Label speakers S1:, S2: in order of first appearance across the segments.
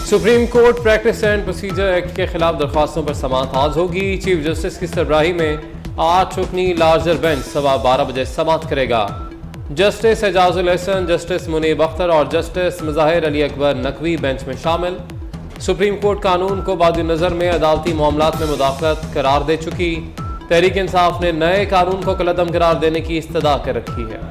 S1: Supreme court practice and procedure act के खिलाफ दरख्वास्तों पर समाअत आज होगी। चीफ जस्टिस की सरबराही में 8 रुकनी लार्जर बेंच 12:15 बजे समाअत करेगा। जस्टिस एजाजुल हसन, जस्टिस मुनीब अख्तर और जस्टिस मुजाहिर अली अकबर नकवी बेंच में शामिल। सुप्रीम कोर्ट कानून को बाद नज़र में अदालती मामलात में मुदाखलत करार दे चुकी। तहरीक इंसाफ ने नए कानून को कलअदम करार देने की इस्तदा कर रखी है।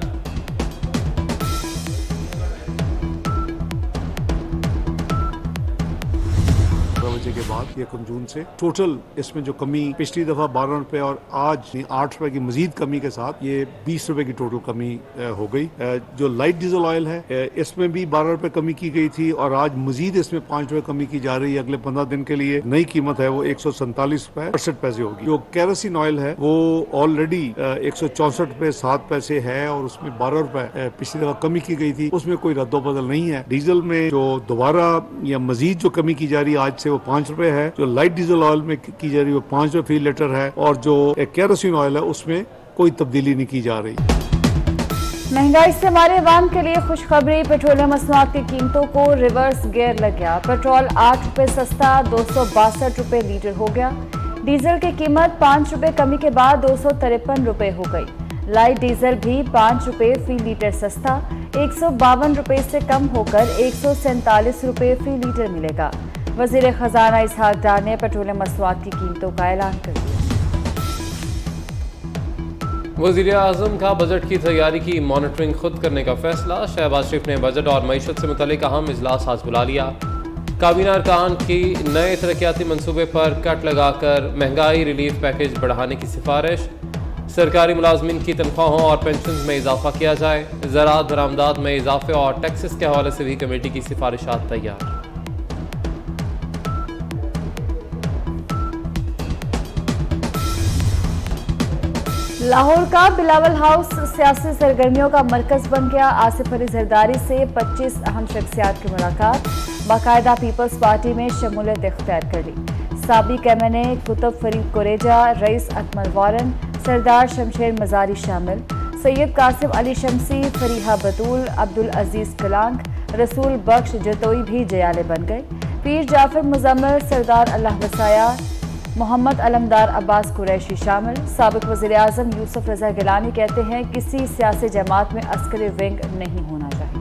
S2: के बाद 1 जून से टोटल इसमें जो कमी पिछली दफा 12 रुपए और आज 8 रुपए की मजीद कमी के साथ ये 20 रुपए की टोटल कमी हो गई। जो लाइट डीजल ऑयल है इसमें भी 12 रुपए कमी की गई थी और आज मजीद इसमें 5 रुपए कमी की जा रही है। अगले 15 दिन के लिए नई कीमत है वो 147 रुपए 68 पैसे होगी। जो केरोसिन ऑयल है वो ऑलरेडी 164 रुपए 7 पैसे है और उसमें 12 रुपए पिछली दफा कमी की गई थी, उसमें कोई रद्दोबदल नहीं है। डीजल में जो दोबारा या मजीद जो कमी की जा रही है आज से वो 5 रुपए है। जो लाइट डीजल ऑयल में की जा रही है वो 5 रुपए फी लीटर है और जो केरोसिन ऑयल है उसमें कोई तब्दीली नहीं की जा रही।
S3: महंगाई से हमारे अवाम के लिए खुशखबरी, पेट्रोलियम मसनूआत की कीमतों को रिवर्स गियर लग गया। पेट्रोल 8 रुपए सस्ता 262 रुपए लीटर हो गया। डीजल की कीमत 5 रुपए कमी के बाद 253 रुपए हो गई। लाइट डीजल भी 5 रुपए फी लीटर सस्ता 152 रुपए से कम होकर 147 रुपए फी लीटर मिलेगा। वज़ीर खजाना इसहाक डार ने पेट्रोलियम मसनूआत की कीमतों का ऐलान कर दिया।
S1: वज़ीर आज़म का बजट की तैयारी की मॉनिटरिंग खुद करने का फैसला। शहबाज शरीफ ने बजट और मईशत से मुतल्लिक अहम इजलास आज बुला लिया। काबीना अरकान की नए तरक्याती मनसूबे पर कट लगाकर महंगाई रिलीफ पैकेज बढ़ाने की सिफारिश। सरकारी मुलाजमीन की तनख्वाहों और पेंशन में इजाफा किया जाए। ज़राअत बरामदात में इजाफे और टैक्सेस के हवाले से भी कमेटी की सिफारिशात तैयार।
S3: लाहौर का बिलावल हाउस सियासी सरगर्मियों का मरकज बन गया। आसिफ अली जरदारी से 25 अहम शख्सियात की मुलाकात। बाकायदा पीपल्स पार्टी में शमूलियत इख्तियार कर ली। साबिक MNA कुतुब फरीद कुरेजा, रईस अकमल वारन, सरदार शमशेर मजारी शामिल। सैयद कासिम अली शमसी, फरीहा बतूल, अब्दुल अजीज कलांग, रसूल बख्श जतोई भी जयाले बन गए। पीर जाफर मुजम्मिल, सरदार अल्लाह वसाया, मोहम्मद अलमदार अब्बास कुरैशी शामिल। साबिक वज़ीर आज़म यूसुफ रज़ा गिलानी कहते हैं किसी सियासी जमात में अस्करी विंग नहीं होना चाहिए।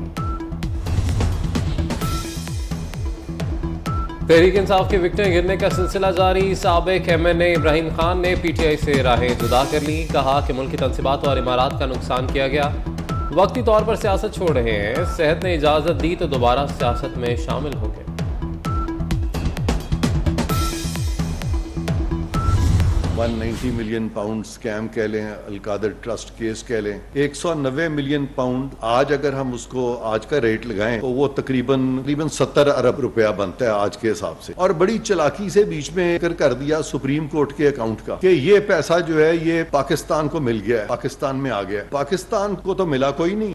S1: तहरीक इंसाफ के विकटें गिरने का सिलसिला जारी। साबिक MNA इब्राहिम खान ने PTI से राहें जुदा कर ली। कहा कि मुल्की तनसीबात और इमारात का नुकसान किया गया, वक्ती तौर पर सियासत छोड़ रहे हैं। सेहत ने इजाज़त दी तो दोबारा सियासत में शामिल हो गए।
S4: 190 मिलियन पाउंड स्कैम कह लें, अलकादर ट्रस्ट केस कह लें, 190 मिलियन पाउंड आज अगर हम उसको आज का रेट लगाएं तो वो तकरीबन 70 अरब रुपया बनता है आज के हिसाब से। और बड़ी चालाकी से बीच में कर दिया सुप्रीम कोर्ट के अकाउंट का कि ये पैसा जो है ये पाकिस्तान को मिल गया है, पाकिस्तान में आ गया है। पाकिस्तान को तो मिला कोई नहीं।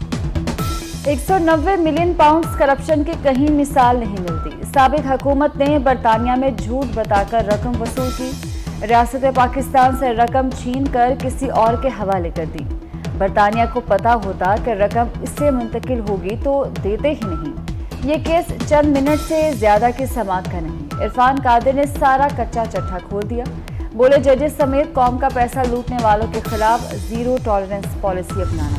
S3: 190 मिलियन पाउंड करप्शन की कहीं मिसाल नहीं मिलती। साबिक हुकूमत ने बरतानिया में झूठ बताकर रकम वसूल की। रियासत पाकिस्तान से रकम छीन कर किसी और के हवाले कर दी। बरतानिया को पता होता कि रकम इससे मुंतकिल होगी तो देते ही नहीं। ये केस चंद मिनट से ज्यादा की समाअत का नहीं। इरफान कादिर ने सारा कच्चा चट्टा खोल दिया। बोले जजेस समेत कौम का पैसा लूटने वालों के खिलाफ जीरो टॉलरेंस पॉलिसी अपनाना।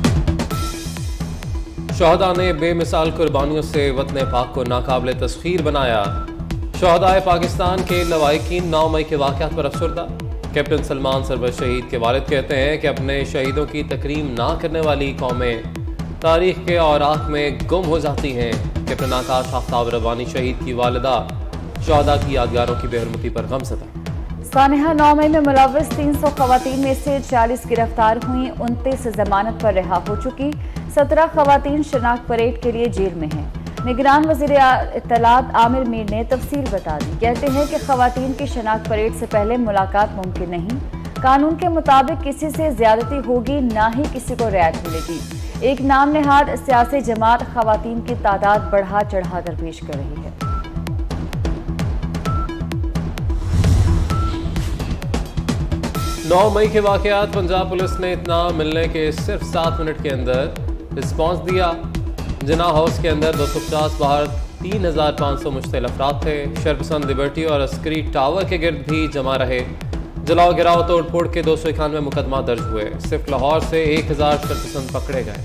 S1: शहदा ने बेमिसाल कुर्बानियों से वतन पाक को नाकाबिल तस्खीर बनाया। शहदाए पाकिस्तान के लवाहिकीन 9 मई के वाक़यात पर अफसरदा। कैप्टन सलमान सरवर शहीद के वालिद कहते हैं कि अपने शहीदों की तकरीम ना करने वाली कौमें तारीख के औराक में गुम हो जाती हैं। कैप्टन आकाश आफ्ताब रब्बानी शहीद की वालिदा शहदा की यादगारों की बेहरमती पर गमज़दा।
S3: सानिहा 9 मई में मुलव्वस 300 खवातीन में से 40 गिरफ्तार हुई। 29 जमानत पर रिहा हो चुकी। 17 खवातीन शनाख्त परेड के लिए जेल में हैं। निगरान वज़ीर इत्तलात आमिर मीर ने तफसील बता दी। कहते हैं कि खवातीन की शनाख्त परेड से पहले मुलाकात मुमकिन नहीं। कानून के मुताबिक किसी से ज्यादती होगी, ना ही किसी को रियायत मिलेगी। एक नाम नेहाद सियासी जमात खवातीन की तादाद बढ़ा चढ़ा कर पेश कर रही है।
S1: नौ मई के वाक़यात। पंजाब पुलिस ने इतना मिलने के सिर्फ 7 मिनट के अंदर रिस्पॉन्स दिया। जिना हाउस के अंदर 250 बाहर 3500 मुश्तिल अफराद थे। शरपसंद लिबर्टी और अस्करी टावर के गिर्द भी जमा रहे। जलाओ गिराव तोड़ फोड़ के 291 मुकदमा दर्ज हुए। सिर्फ लाहौर से 1000 शरपसंद पकड़े गए।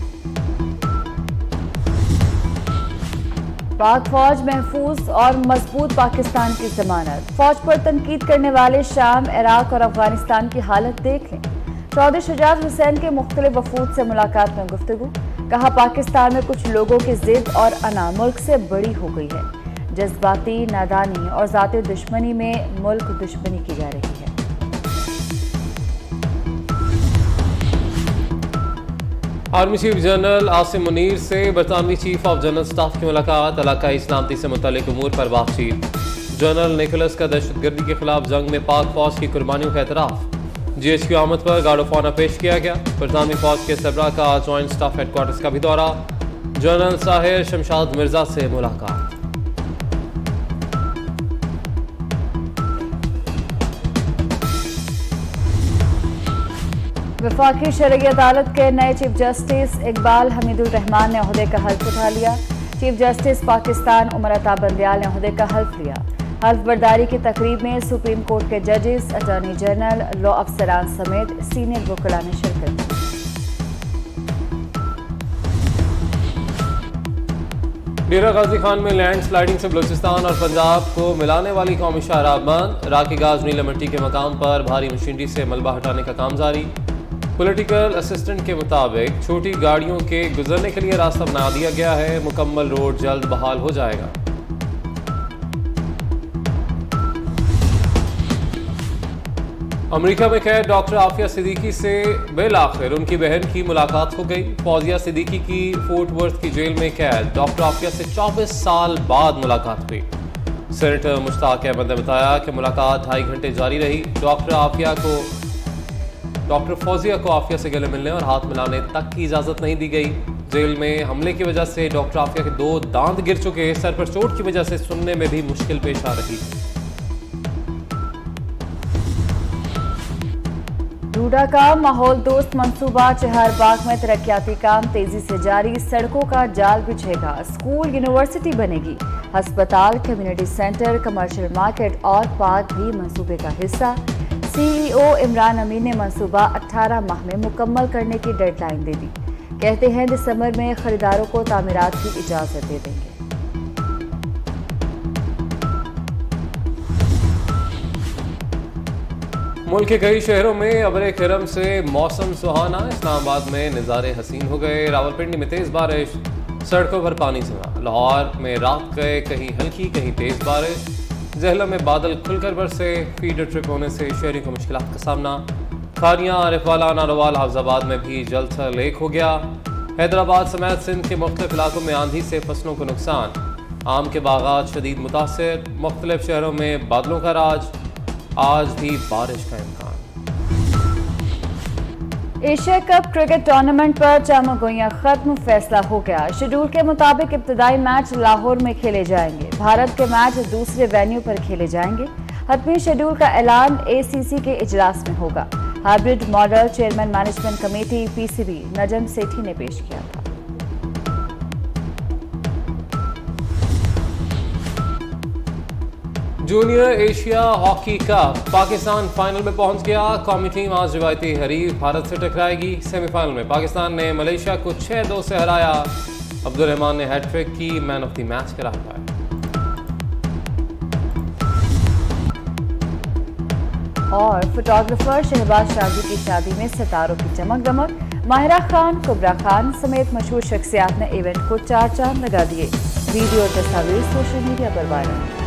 S3: पाक फौज महफूज और मजबूत पाकिस्तान की जमानत। फौज पर तनकीद करने वाले शाम, इराक और अफगानिस्तान की हालत देख लें। चौधरी शुजात हुसैन के मुख्तलिफ वफूद से मुलाकात में गुफ्तगू। कहा, पाकिस्तान में कुछ लोगों की जिद और अना मुल्क से बड़ी हो गई है। जज्बाती, नादानी और ज़ाती दुश्मनी में मुल्क दुश्मनी की जा रही है।
S1: Army chief general Asim Munir से बरतानवी चीफ ऑफ जनरल स्टाफ की मुलाकात। इलाकाई सलामती से मुतल्लिक उमूर पर बातचीत। जनरल निकोलस का दहशतगर्दी के खिलाफ जंग में पाक फौज की कुर्बानियों का एतराफ़। GH की आमद पर गार्ड ऑफ ऑनर पेश किया गया। बरतानवी फौज के सरबराह का जॉइंट स्टाफ हेडक्वार्टर्स का भी दौरा। जनरल साहिर शमशाद मिर्जा से मुलाकात।
S3: वफाकी शरई अदालत के नए चीफ जस्टिस इकबाल हमीदुर रहमान ने ओहदे का हल्फ उठा लिया। चीफ जस्टिस पाकिस्तान उमर अता बंदियाल ने ओहदे का हल्फ लिया। हल्फ बर्दारी की तकरीब में सुप्रीम कोर्ट के जजेस, अटॉर्नी जनरल, लॉ अफसरान समेत सीनियर वकला ने शिरकत की।
S1: डेरा गाजी खान में लैंड स्लाइडिंग से बलूचिस्तान और पंजाब को मिलाने वाली कौमी शाहराह बंद। राकी गाज नीला मिट्टी के मकाम पर भारी मशीनरी से मलबा हटाने का काम जारी। पॉलिटिकल असिस्टेंट के मुताबिक छोटी गाड़ियों के गुजरने के लिए रास्ता बना दिया गया है। मुकम्मल रोड जल्द बहाल हो जाएगा। अमेरिका में कैद डॉक्टर आफिया सिद्दीकी से बिल आखिर उनकी बहन की मुलाकात हो गई। फौजिया सिद्दीकी की फोर्ट वर्थ की जेल में कैद डॉक्टर आफिया से 24 साल बाद मुलाकात हुई। सेनेटर मुश्ताक अहमद ने बताया कि मुलाकात 2.5 घंटे जारी रही। डॉक्टर फौजिया को आफिया से गले मिलने और हाथ मिलाने तक की इजाजत नहीं दी गई। जेल में हमले की वजह से डॉक्टर आफिया के 2 दांत गिर चुके। सर पर चोट की वजह से सुनने में भी मुश्किल पेश आ रही।
S3: डूडा का माहौल दोस्त मंसूबा। चहारबाग में तरक्याती काम तेजी से जारी। सड़कों का जाल बिछेगा। स्कूल यूनिवर्सिटी बनेगी। अस्पताल, कम्युनिटी सेंटर, कमर्शियल मार्केट और पार्क भी मंसूबे का हिस्सा। CEO इमरान अमीन ने मंसूबा 18 माह में मुकम्मल करने की डेडलाइन दे दी। कहते हैं दिसंबर में खरीदारों को तामीरात की इजाजत दे देंगे।
S1: मुल्क के कई शहरों में अबरे खिरम से मौसम सुहाना। इस्लामाबाद में नज़ारे हसीन हो गए। रावलपिंडी में तेज़ बारिश, सड़कों पर पानी जमा। लाहौर में रात गए कहीं हल्की कहीं तेज़ बारिश। जहलम में बादल खुलकर बरसे। फीडर ट्रिप होने से शहरी को मुश्किलात का सामना। खानिया, आरिफवाला, नारोवाल, हाफजाबाद में भी जलथल लेक हो गया। हैदराबाद समेत सिंध के मुख्तलिफ इलाकों में आंधी से फसलों को नुकसान। आम के बागात शदीद मुतासर। मुख्तलिफ शहरों में बादलों का राज। आज भी बारिश का इम्कान।
S3: एशिया कप क्रिकेट टूर्नामेंट पर चामागोइयां खत्म। फैसला हो गया। शेड्यूल के मुताबिक इब्तदाई मैच लाहौर में खेले जाएंगे। भारत के मैच दूसरे वेन्यू पर खेले जाएंगे। हतमी शेड्यूल का ऐलान ACC के इजलास में होगा। Hybrid model chairman management committee PCB Najam Sethi ने पेश किया था।
S1: Junior Asia hockey cup Pakistan final में पहुंच गया। कौमी टीम आज रिवायती हरीफ भारत से टकराएगी। सेमीफाइनल में पाकिस्तान ने मलेशिया को 6-2 से हराया। अब्दुल रहमान ने हैट्रिक की, मैन ऑफ द मैच करार पाया।
S3: और फोटोग्राफर शहबाज शादी की शादी में सितारों की चमक दमक। माहिरा खान, कुबरा खान समेत मशहूर शख्सियात ने इवेंट को 4 चांद लगा दिए। वीडियो और तस्वीर सोशल मीडिया पर वायरल।